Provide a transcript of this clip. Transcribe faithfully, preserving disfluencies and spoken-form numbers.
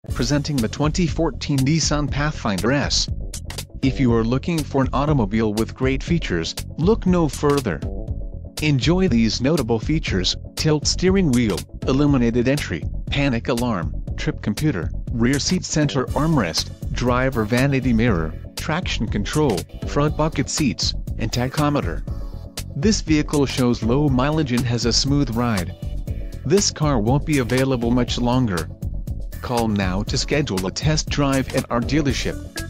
Presenting the twenty fourteen Nissan Pathfinder S. If you are looking for an automobile with great features, look no further. Enjoy these notable features: tilt steering wheel, illuminated entry, panic alarm, trip computer, rear seat center armrest, driver vanity mirror, traction control, front bucket seats, and tachometer. This vehicle shows low mileage and has a smooth ride. This car won't be available much longer. Call now to schedule a test drive at our dealership.